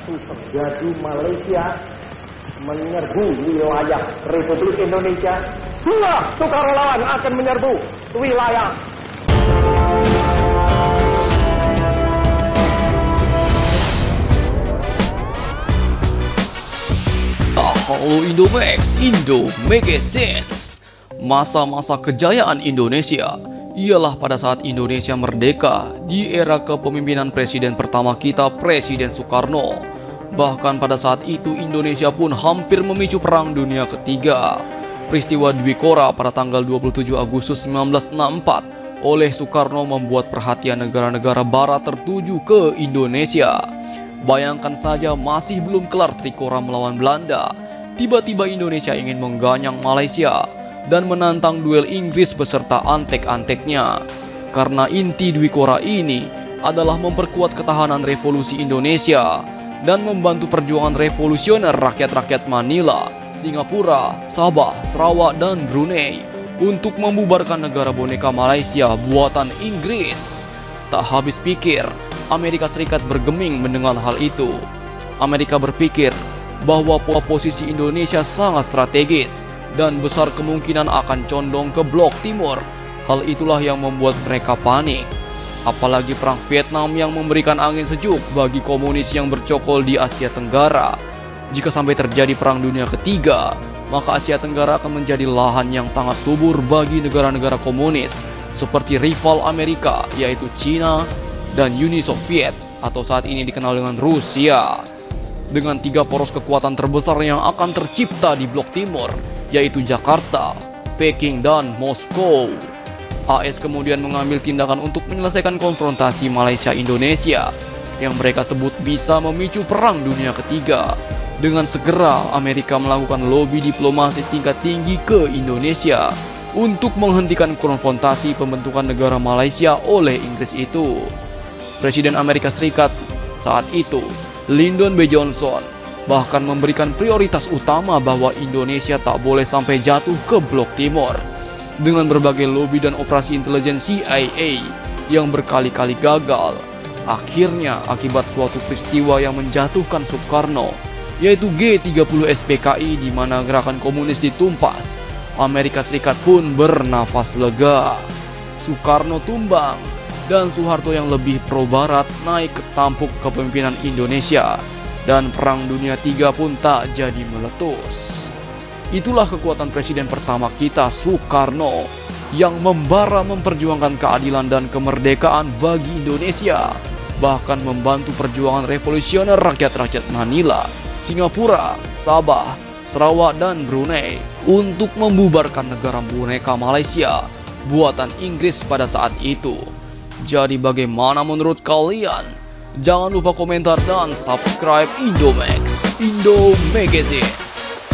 waktu terjadi Malaysia menyerbu wilayah Republik Indonesia, 2 sukarelawan akan menyerbu wilayah. Halo Indomax, Indo Make Sense. Masa-masa kejayaan Indonesia ialah pada saat Indonesia merdeka di era kepemimpinan presiden pertama kita, Presiden Soekarno. Bahkan pada saat itu Indonesia pun hampir memicu Perang Dunia Ketiga. Peristiwa Dwi Kora pada tanggal 27 Agustus 1964 oleh Soekarno membuat perhatian negara-negara barat tertuju ke Indonesia. Bayangkan saja, masih belum kelar Trikora melawan Belanda, tiba-tiba Indonesia ingin mengganyang Malaysia dan menantang duel Inggris beserta antek-anteknya. Karena inti Dwi Kora ini adalah memperkuat ketahanan revolusi Indonesia dan membantu perjuangan revolusioner rakyat-rakyat Manila, Singapura, Sabah, Sarawak, dan Brunei untuk membubarkan negara boneka Malaysia buatan Inggris. Tak habis pikir, Amerika Serikat bergeming mendengar hal itu. Amerika berpikir bahwa posisi Indonesia sangat strategis dan besar kemungkinan akan condong ke blok timur. Hal itulah yang membuat mereka panik. Apalagi perang Vietnam yang memberikan angin sejuk bagi komunis yang bercokol di Asia Tenggara. Jika sampai terjadi Perang Dunia Ketiga, maka Asia Tenggara akan menjadi lahan yang sangat subur bagi negara-negara komunis seperti rival Amerika, yaitu Cina dan Uni Soviet atau saat ini dikenal dengan Rusia. Dengan 3 poros kekuatan terbesar yang akan tercipta di blok timur, yaitu Jakarta, Peking, dan Moskow. AS kemudian mengambil tindakan untuk menyelesaikan konfrontasi Malaysia-Indonesia yang mereka sebut bisa memicu Perang Dunia Ketiga. Dengan segera Amerika melakukan lobi diplomasi tingkat tinggi ke Indonesia untuk menghentikan konfrontasi pembentukan negara Malaysia oleh Inggris itu. Presiden Amerika Serikat saat itu, Lyndon B. Johnson, bahkan memberikan prioritas utama bahwa Indonesia tak boleh sampai jatuh ke blok timur. Dengan berbagai lobi dan operasi intelijen CIA yang berkali-kali gagal, akhirnya akibat suatu peristiwa yang menjatuhkan Soekarno, yaitu G30 SPKI di mana gerakan komunis ditumpas, Amerika Serikat pun bernafas lega. Soekarno tumbang dan Soeharto yang lebih pro-barat naik ke tampuk kepemimpinan Indonesia, dan Perang Dunia III pun tak jadi meletus. Itulah kekuatan presiden pertama kita, Soekarno, yang membara memperjuangkan keadilan dan kemerdekaan bagi Indonesia, bahkan membantu perjuangan revolusioner rakyat-rakyat Manila, Singapura, Sabah, Sarawak, dan Brunei untuk membubarkan negara boneka Malaysia buatan Inggris pada saat itu. Jadi bagaimana menurut kalian? Jangan lupa komentar dan subscribe Indomax, Indo Magazines.